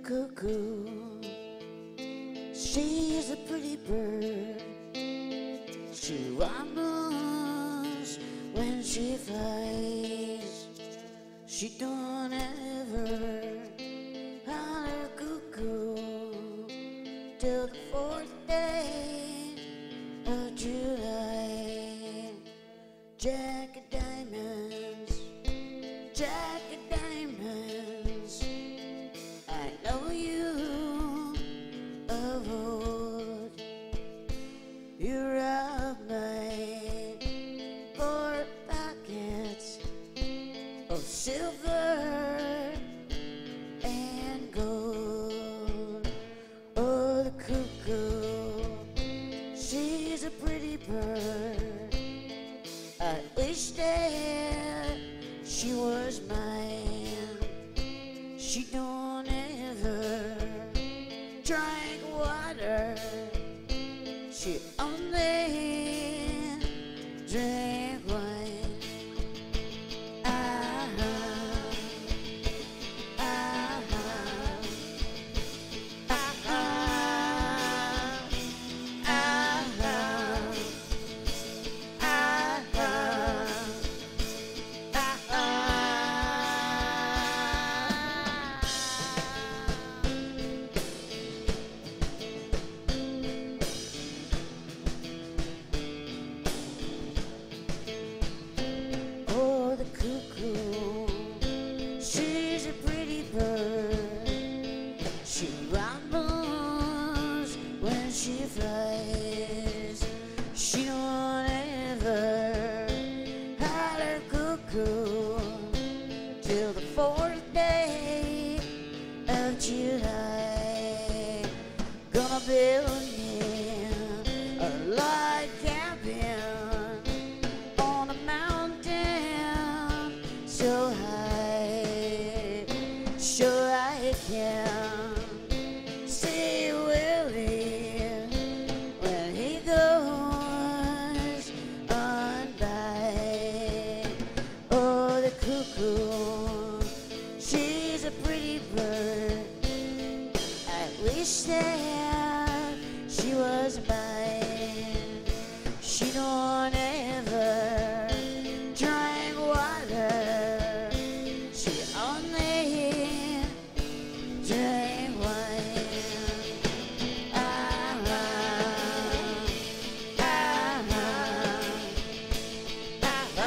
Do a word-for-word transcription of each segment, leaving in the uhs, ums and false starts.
cuckoo. She's a pretty bird. She rumbles when she flies. She don't ever holler cuckoo till the fourth day of July. Jack of diamonds, Jack of diamonds, I know you of old. You rob my poor pockets of silver and gold. Oh, the cuckoo, she's a pretty bird. I wish that she was mine. She don't ever drink water. She only drink wine. Ah, ah, ah, ah, ah, oh, the cuckoo, she's a pretty bird. She rumbles when she flies. She don't ever holler cuckoo till the fourth day of July. Gonna build me a log cabin on a mountain so high, so I can see Willie when he goes on by. Oh, the cuckoo, she's a pretty bird. I wish that she was mine. She don't ever drink water. She only drink wine. Ah, ah, ah, ah, ah,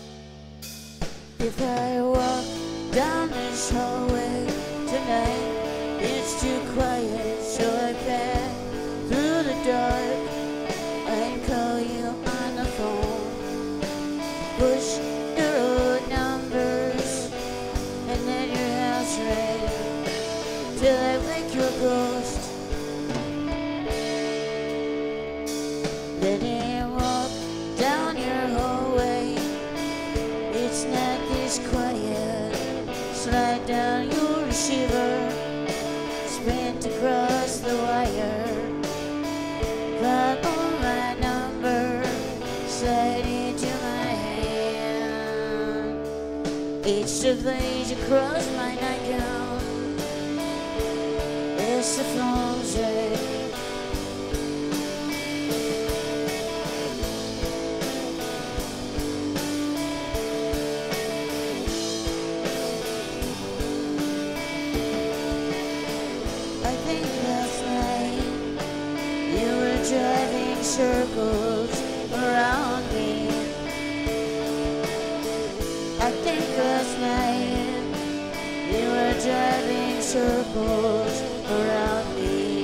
If I walk down this hallway tonight, Let him walk down your hallway. It's not this quiet. Slide down your receiver. Sprint across the wire. Call on my number. Slide into my hand. It's the blaze across my nightgown. It's the phone's ring. Driving circles around me. I think last night you were driving circles around me.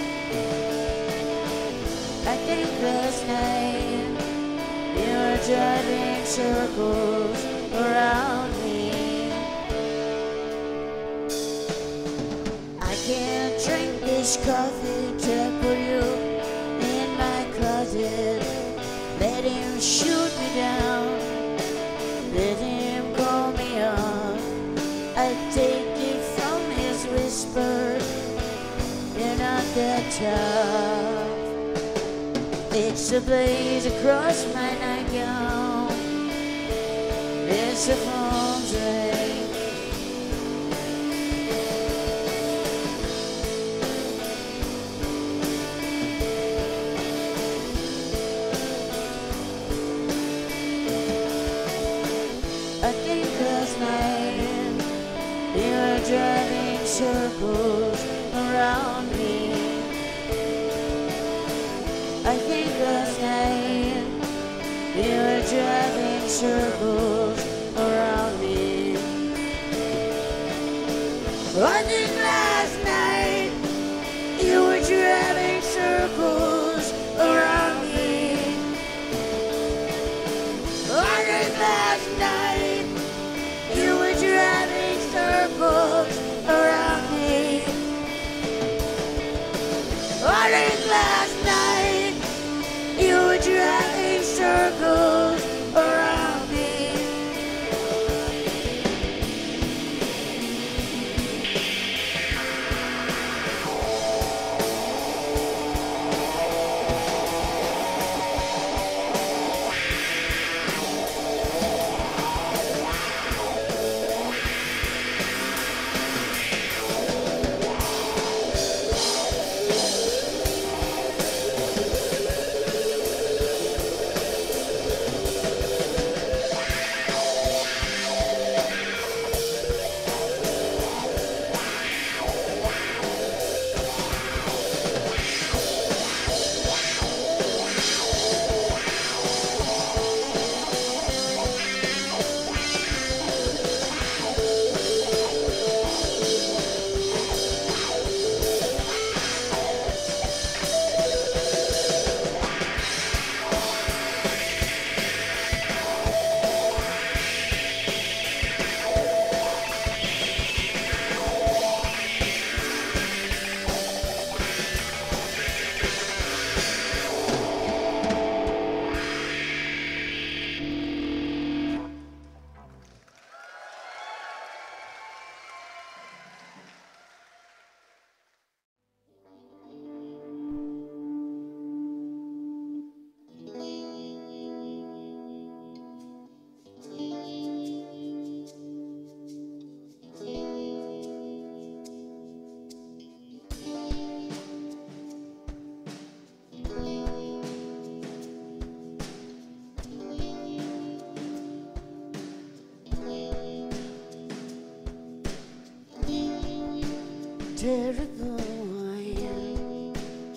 I think last night you were driving circles around me. I can't drink this coffee to put you. Let him shoot me down. Let him call me on. I take it from his whisper. You're not that tough. It's a blaze across my nightgown. It's a phone's ring. Driving circles around me. I think last night you were driving circles around me. I think last night you were driving circles around me. I think last night you were driving circles around me. I think last night you were driving circles around me. Terrible wine,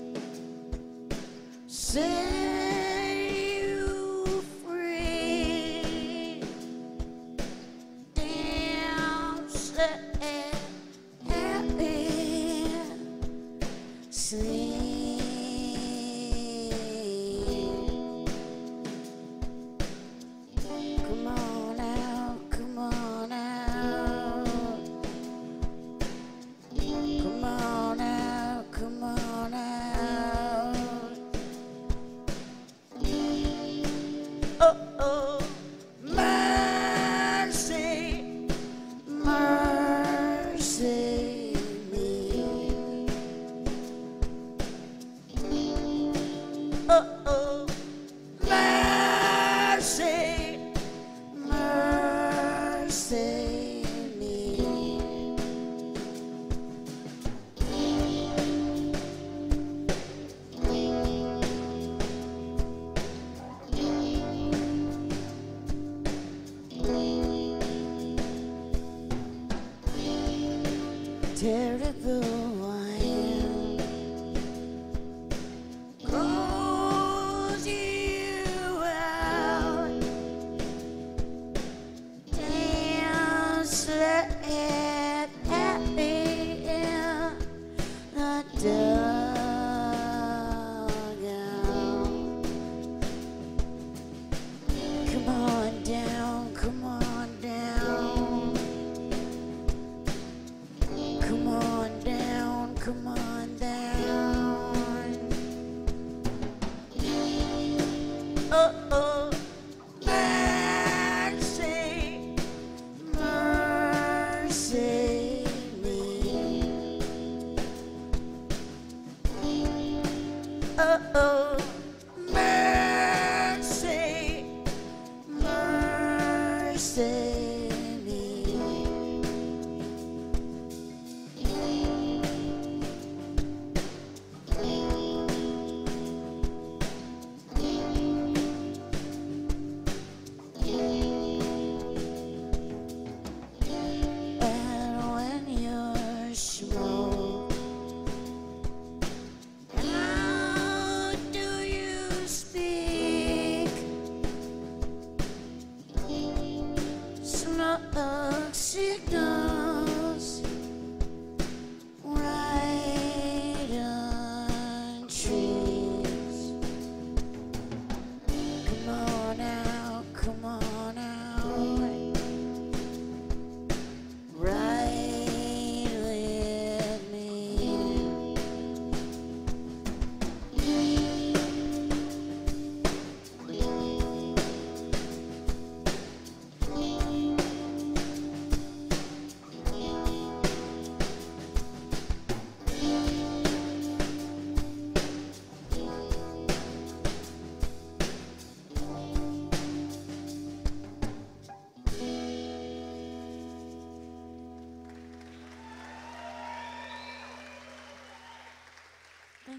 set you free. Damn, set happy, sleep. Come on out, come on out. Come on out, come on out.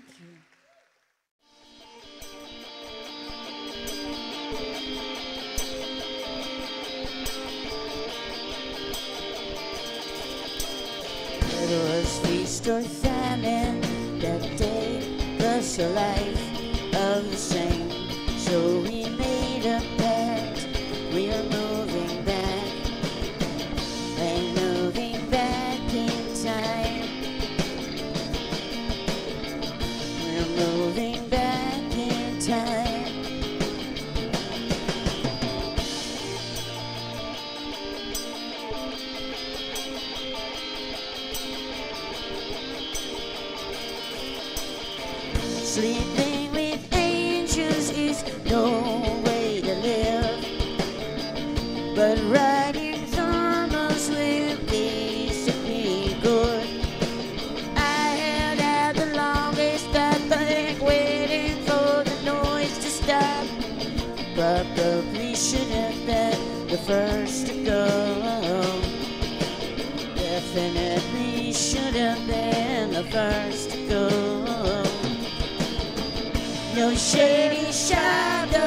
you. It was feast or famine that day, plus a life of the same. So we made a pact, we are moving back, and moving back in time. We're moving back in time. Sleeping with angels is no way to live, but riding thermals with basically good. I held out the longest, I think, waiting for the noise to stop. Probably should have been the first to go. Definitely should have been the first to go. No shady shadow,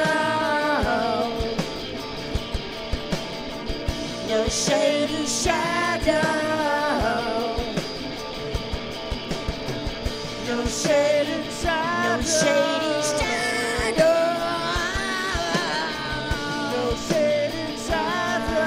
no shady shadow, no shady shadow, no shady shadow, no shady shadow.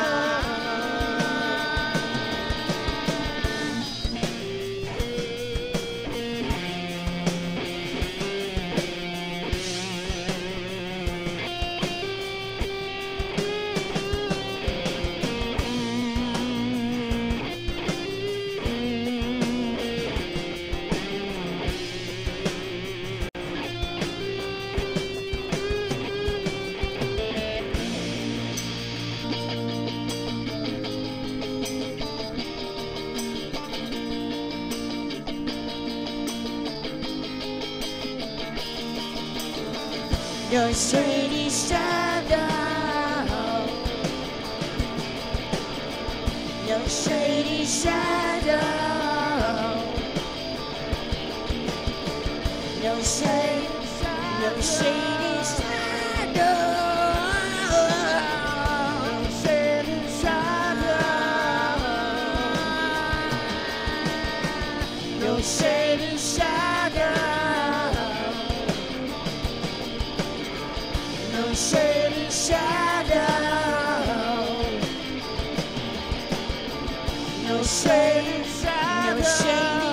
No shady shadow, no shady shadow, no shade, no shady shadow, no shady shadow, no shady shadow. No shady shadow, no shady shadow, no shady